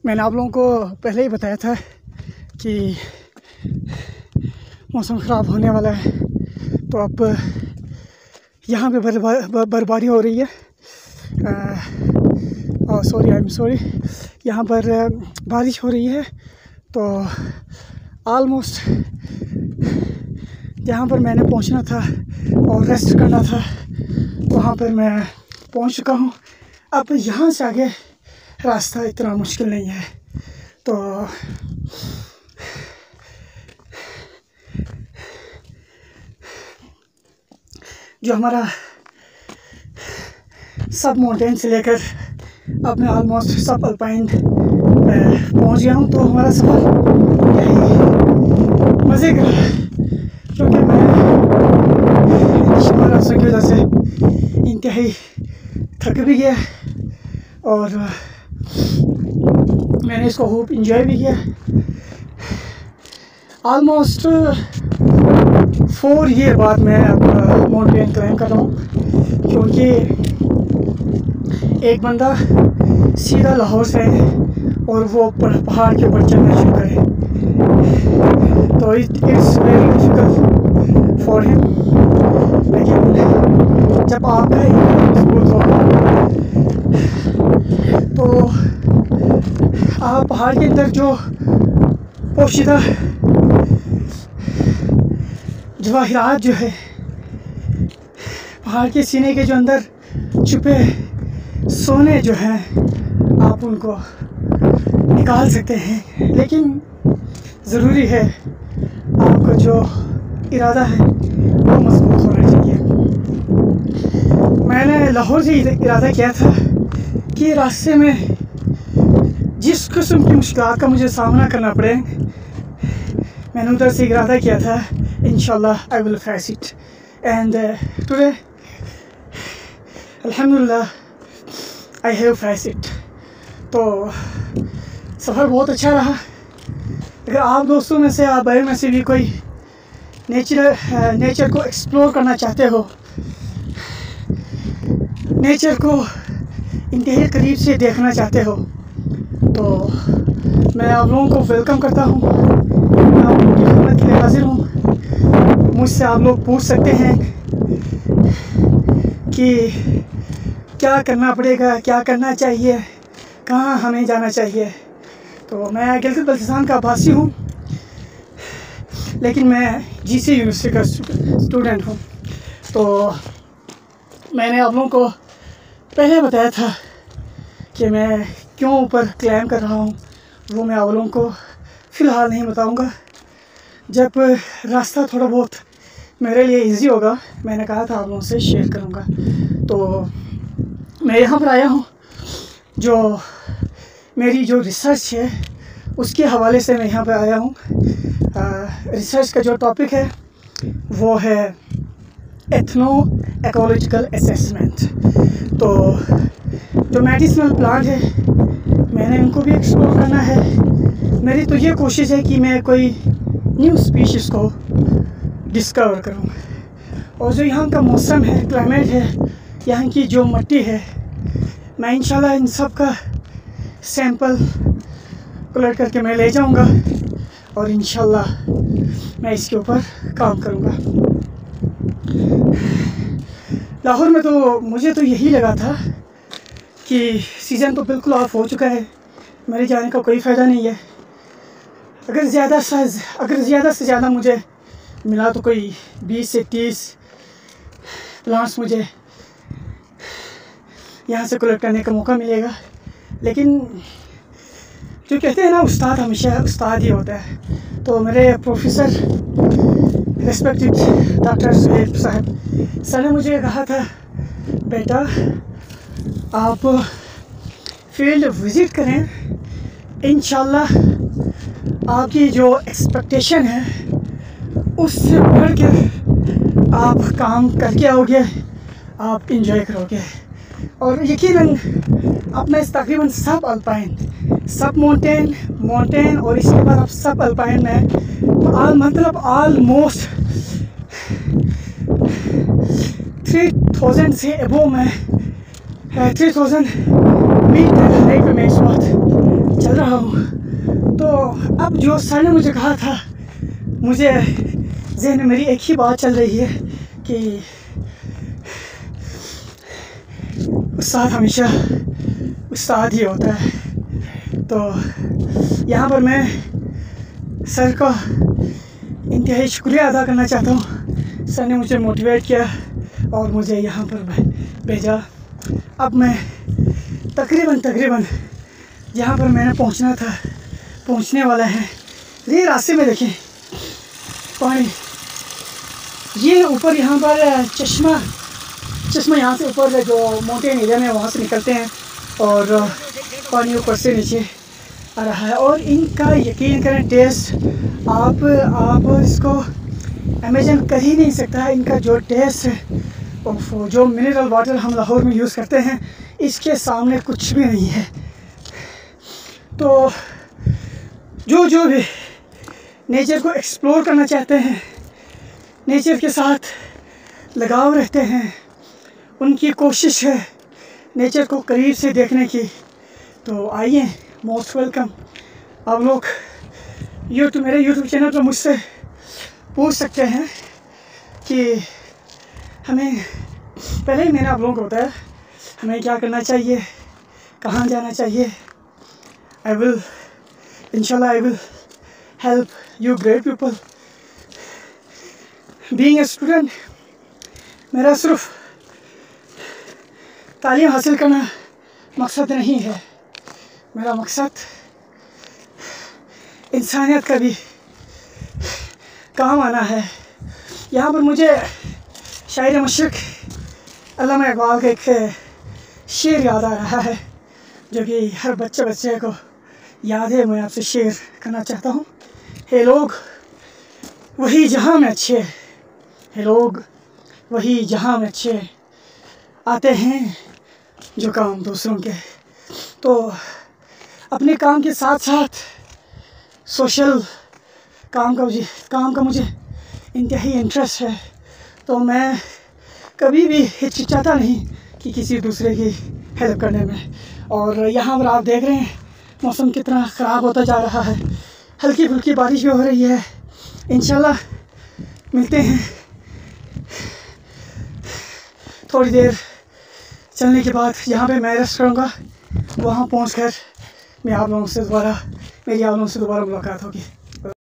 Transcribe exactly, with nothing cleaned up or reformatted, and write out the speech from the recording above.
मैंने आप लोगों को पहले ही बताया था कि मौसम ख़राब होने वाला है, तो अब यहाँ पे बर्फबारी हो रही है। सॉरी आई एम सॉरी यहाँ पर बारिश हो रही है। तो ऑलमोस्ट जहाँ पर मैंने पहुँचना था और रेस्ट करना था वहाँ पर मैं पहुँच चुका हूँ। अब यहाँ से आगे रास्ता इतना मुश्किल नहीं है। तो जो हमारा सब माउंटेन से लेकर अब मैं ऑलमोस्ट सब अल्पाइन पहुंच गया हूं। तो हमारा सफ़र यही मज़े का, क्योंकि मैं शिमला रास्ते की वजह से इंतहाई थक भी गया और मैंने इसको खूब इंजॉय भी किया। ऑलमोस्ट फोर ईयर बाद मैं अब माउंटेन क्लाइंब कर रहा हूँ, क्योंकि एक बंदा सीधा लाहौर से और वो पहाड़ के ऊपर चढ़ना शुरू करे, तो it is very difficult for him. लेकिन जब आपका मजबूत होगा तो आप पहाड़ के अंदर जो पोशीदा जवाहिरात जो है, पहाड़ के सीने के जो अंदर छुपे सोने जो हैं, आप उनको निकाल सकते हैं। लेकिन ज़रूरी है आपका जो इरादा है वो मजबूत होना चाहिए। मैंने लाहौर से इरादा किया था कि रास्ते में जिस किस्म की मुश्किलात का मुझे सामना करना पड़े, मैंने उधर से इरादा किया था इंशाल्लाह I will face it. And today अल्हम्दुलिल्लाह आई हैव फेस इट। तो सफ़र बहुत अच्छा रहा। अगर आप दोस्तों में से, आप भाई में से भी कोई नेचर नेचर को एक्सप्लोर करना चाहते हो, नेचर को इंतहाई करीब से देखना चाहते हो, तो मैं आप लोगों को वेलकम करता हूँ। मैं आप लोगों की खिदमत के लिए हाजिर हूँ। मुझसे आप लोग पूछ सकते हैं कि क्या करना पड़ेगा, क्या करना चाहिए, कहाँ हमें जाना चाहिए। तो मैं गिलगित बल्तिस्तान का आवासी हूँ, लेकिन मैं जीसी यूनिवर्सिटी का स्टूडेंट हूँ। तो मैंने आप लोगों को पहले बताया था कि मैं क्यों ऊपर क्लाइम कर रहा हूँ, वो मैं आप लोगों को फ़िलहाल नहीं बताऊँगा। जब रास्ता थोड़ा बहुत मेरे लिए इजी होगा, मैंने कहा था आप लोगों से शेयर करूँगा। तो मैं यहाँ पर आया हूँ, जो मेरी जो रिसर्च है उसके हवाले से मैं यहाँ पर आया हूँ। रिसर्च का जो टॉपिक है वो है एथनो इकोलॉजिकल असेसमेंट। तो जो मेडिसिनल प्लांट है मैंने उनको भी एक्सप्लोर करना है। मेरी तो ये कोशिश है कि मैं कोई न्यू स्पीशीज़ को डिस्कवर करूँ। और जो यहाँ का मौसम है, क्लाइमेट है, यहाँ की जो मिट्टी है, मैं इंशाल्लाह इन सब का सैंपल कलेक्ट करके मैं ले जाऊँगा और इंशाल्लाह मैं इसके ऊपर काम करूँगा। लाहौर में तो मुझे तो यही लगा था कि सीज़न तो बिल्कुल ऑफ हो चुका है, मेरे जाने का कोई फ़ायदा नहीं है। अगर ज़्यादा से अगर ज़्यादा से ज़्यादा मुझे मिला तो कोई बीस से तीस प्लांट्स मुझे यहाँ से कलेक्ट करने का मौका मिलेगा। लेकिन जो कहते हैं ना, उस्ताद हमेशा उस्ताद ही होता है। तो मेरे प्रोफेसर रेस्पेक्टेड डॉक्टर सुहेब साहब सर ने मुझे कहा था, बेटा आप फील्ड विज़िट करें, इंशाल्लाह आपकी जो एक्सपेक्टेशन है उससे बढ़ के आप काम करके आओगे, आप इंजॉय करोगे। और यकीनन अब मैं तकरीबन सब अल्पाइन, सब माउंटेन माउंटेन और इसके बाद अब सब अल्पाइन में आल मतलब आलमोस्ट थ्री थाउजेंड से एबो में थ्री थाउजेंड मीटर हाइट पे मैं इस वक्त चल रहा हूँ। तो अब जो सर ने मुझे कहा था, मुझे ज़हन में मेरी एक ही बात चल रही है कि उस्ताद हमेशा उस्ताद ही होता है। तो यहाँ पर मैं सर का इंतहाई शुक्रिया अदा करना चाहता हूँ। सर ने मुझे मोटिवेट किया और मुझे यहाँ पर भेजा। अब मैं तकरीबन तकरीबन जहाँ पर मैंने पहुँचना था पहुँचने वाला है। ये रास्ते में देखें पानी, ये ऊपर यहाँ पर चश्मा चश्मा यहाँ से ऊपर जो माउंटेन एरिया में वहाँ से निकलते हैं और पानी ऊपर से नीचे आ रहा है। और इनका यकीन करें टेस्ट आप आप इसको इमेजिन कर ही नहीं सकता। इनका जो टेस्ट है, जो मिनरल वाटर हम लाहौर में यूज़ करते हैं, इसके सामने कुछ भी नहीं है। तो जो जो भी नेचर को एक्सप्लोर करना चाहते हैं, नेचर के साथ लगाव रहते हैं, उनकी कोशिश है नेचर को करीब से देखने की। तो आइए, मोस्ट वेलकम। आप लोग यूट्यूब मेरे यूट्यूब चैनल पर मुझसे पूछ सकते हैं कि हमें, पहले ही मैंने आप लोगों को बताया हमें क्या करना चाहिए, कहाँ जाना चाहिए। आई विल इंशाल्लाह I will help you great people. Being a student, मेरा सिर्फ तालीम हासिल करना मकसद नहीं है, मेरा मकसद इंसानियत का भी काम आना है। यहाँ पर मुझे शायर मशरक़ अल्लामा इक़बाल का एक शेर याद आ रहा है, जो कि हर बच्चे बच्चे को याद है। मैं आपसे शेयर करना चाहता हूँ। हे लोग वही जहाँ में अच्छे, हे लोग वही जहाँ में अच्छे, आते हैं जो काम दूसरों के। तो अपने काम के साथ साथ सोशल काम का मुझे काम का मुझे इंतहाई इंटरेस्ट है। तो मैं कभी भी हिचकिचाता नहीं कि किसी दूसरे की हेल्प करने में। और यहाँ पर आप देख रहे हैं मौसम कितना ख़राब होता जा रहा है, हल्की फुल्की बारिश भी हो रही है। इंशाल्लाह मिलते हैं थोड़ी देर चलने के बाद। जहाँ पे मैं रेस्ट करूँगा वहाँ पहुँचकर मैं आप लोगों से दोबारा मेरी आप लोगों से दोबारा मुलाकात होगी।